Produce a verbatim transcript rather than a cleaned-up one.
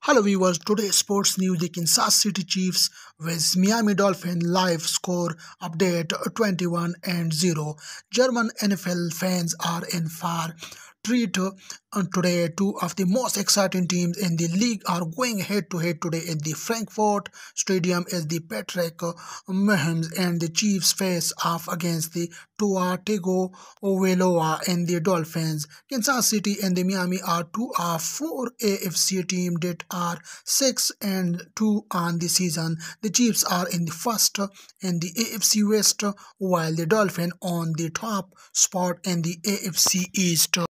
Hello viewers, today sports news. The Kansas City Chiefs with Miami Dolphins live score update twenty-one and zero. German N F L fans are in far treat uh, today. Two of the most exciting teams in the league are going head to head today in the Frankfurt Stadium as the Patrick uh, Mahomes and the Chiefs face off against the Tua Tagovailoa and the Dolphins. Kansas City and the Miami are two of four A F C teams that are six and two on the season. The Chiefs are in the first in the A F C West, while the Dolphins on the top spot in the A F C East.